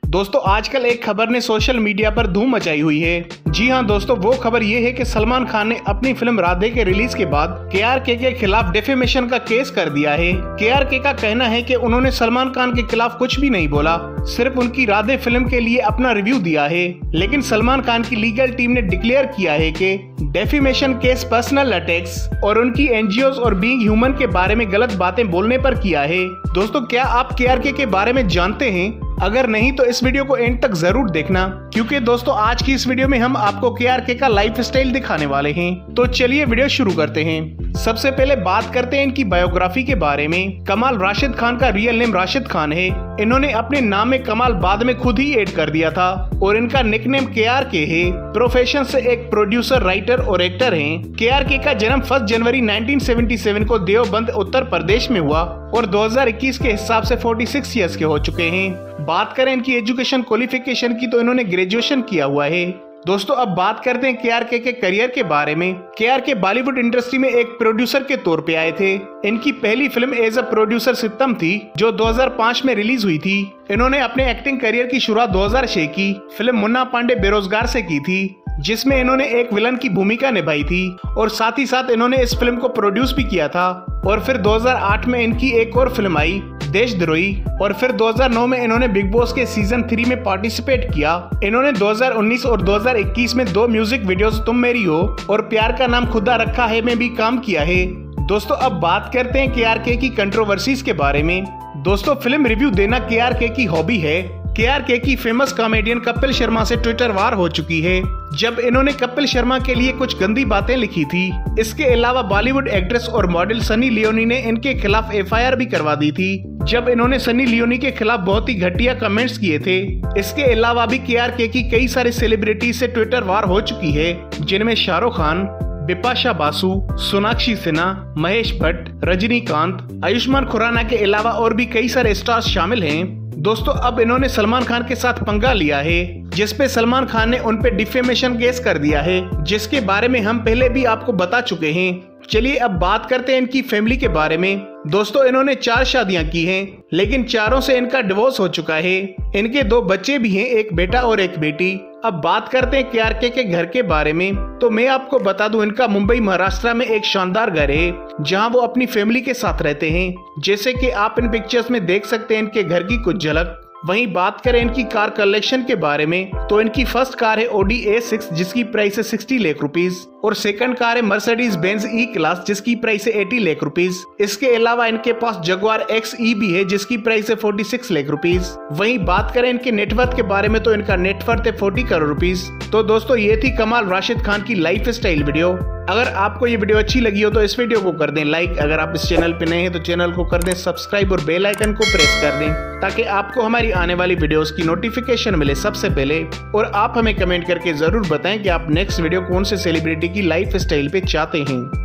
दोस्तों आजकल एक खबर ने सोशल मीडिया पर धूम मचाई हुई है। जी हां दोस्तों, वो खबर ये है कि सलमान खान ने अपनी फिल्म राधे के रिलीज के बाद KRK के खिलाफ डिफेमेशन का केस कर दिया है। KRK का कहना है कि उन्होंने सलमान खान के खिलाफ कुछ भी नहीं बोला, सिर्फ उनकी राधे फिल्म के लिए अपना रिव्यू दिया है। लेकिन सलमान खान की लीगल टीम ने डिक्लेयर किया है कि डेफेमेशन केस पर्सनल अटैक्स और उनकी NGOs और बीइंग ह्यूमन के बारे में गलत बातें बोलने पर किया है। दोस्तों क्या आप KRK के बारे में जानते हैं? अगर नहीं तो इस वीडियो को एंड तक जरूर देखना, क्योंकि दोस्तों आज की इस वीडियो में हम आपको KRK का लाइफ स्टाइल दिखाने वाले हैं। तो चलिए वीडियो शुरू करते हैं। सबसे पहले बात करते हैं इनकी बायोग्राफी के बारे में। कमाल राशिद खान का रियल नेम राशिद खान है। इन्होंने अपने नाम में कमाल बाद में खुद ही ऐड कर दिया था और इनका निकनेम KRK है। प्रोफेशन से एक प्रोड्यूसर, राइटर और एक्टर हैं। KRK का जन्म 1 जनवरी 1977 को देवबंद उत्तर प्रदेश में हुआ और 2021 के हिसाब से 46 ईयर्स के हो चुके हैं। बात करें इनकी एजुकेशन क्वालिफिकेशन की तो इन्होंने ग्रेजुएशन किया हुआ है। दोस्तों अब बात करते हैं KRK के करियर के बारे में। KRK बॉलीवुड इंडस्ट्री में एक प्रोड्यूसर के तौर पे आए थे। इनकी पहली फिल्म एज अ प्रोड्यूसर सितम थी, जो 2005 में रिलीज हुई थी। इन्होंने अपने एक्टिंग करियर की शुरुआत 2006 की फिल्म मुन्ना पांडे बेरोजगार से की थी, जिसमें इन्होंने एक विलन की भूमिका निभाई थी और साथ ही साथ इन्होंने इस फिल्म को प्रोड्यूस भी किया था। और फिर 2008 में इनकी एक और फिल्म आई देशद्रोही और फिर 2009 में इन्होंने बिग बॉस के सीजन 3 में पार्टिसिपेट किया। इन्होंने 2019 और 2021 में 2 म्यूजिक वीडियोस तुम मेरी हो और प्यार का नाम खुदा रखा है में भी काम किया है। दोस्तों अब बात करते हैं KRK की कंट्रोवर्सीज के बारे में। दोस्तों फिल्म रिव्यू देना KRK की हॉबी है। KRK की फेमस कॉमेडियन कपिल शर्मा से ट्विटर वार हो चुकी है, जब इन्होंने कपिल शर्मा के लिए कुछ गंदी बातें लिखी थी। इसके अलावा बॉलीवुड एक्ट्रेस और मॉडल सनी लियोनी ने इनके खिलाफ FIR भी करवा दी थी, जब इन्होंने सनी लियोनी के खिलाफ बहुत ही घटिया कमेंट्स किए थे। इसके अलावा भी KRK की कई सारे सेलिब्रिटी से ट्विटर वार हो चुकी है, जिनमें शाहरुख खान, बिपाशा बासु, सोनाक्षी सिन्हा, महेश भट्ट, रजनीकांत, आयुष्मान खुराना के अलावा और भी कई सारे स्टार्स शामिल हैं। दोस्तों अब इन्होंने सलमान खान के साथ पंगा लिया है, जिसपे सलमान खान ने उन पे डिफेमेशन केस कर दिया है, जिसके बारे में हम पहले भी आपको बता चुके हैं। चलिए अब बात करते हैं इनकी फैमिली के बारे में। दोस्तों इन्होंने 4 शादियां की हैं, लेकिन चारों से इनका डिवोर्स हो चुका है। इनके 2 बच्चे भी हैं, एक बेटा और एक बेटी। अब बात करते हैं KRK के घर के बारे में। तो मैं आपको बता दूं, इनका मुंबई महाराष्ट्र में एक शानदार घर है, जहां वो अपनी फैमिली के साथ रहते हैं, जैसे कि आप इन पिक्चर्स में देख सकते हैं इनके घर की कुछ झलक। वहीं बात करें इनकी कार कलेक्शन के बारे में, तो इनकी फर्स्ट कार है Audi A6 जिसकी प्राइस है 60 लाख रुपीस और सेकंड कार है मर्सिडीज बेंज E क्लास जिसकी प्राइस है 80 लाख रुपीस। इसके अलावा इनके पास जगुआर XE भी है जिसकी प्राइस है 46 लाख रुपीस। वहीं बात करें इनके नेटवर्थ के बारे में, तो इनका नेटवर्थ है 40 करोड़ रुपीस। तो दोस्तों ये थी कमाल राशिद खान की लाइफ स्टाइल वीडियो। अगर आपको ये वीडियो अच्छी लगी हो तो इस वीडियो को कर दें लाइक। अगर आप इस चैनल पे नए हैं तो चैनल को कर दें सब्सक्राइब और बेल आइकन को प्रेस कर दें, ताकि आपको हमारी आने वाली वीडियोस की नोटिफिकेशन मिले सबसे पहले। और आप हमें कमेंट करके जरूर बताएं कि आप नेक्स्ट वीडियो कौन से सेलिब्रिटी की लाइफ स्टाइल पे चाहते हैं।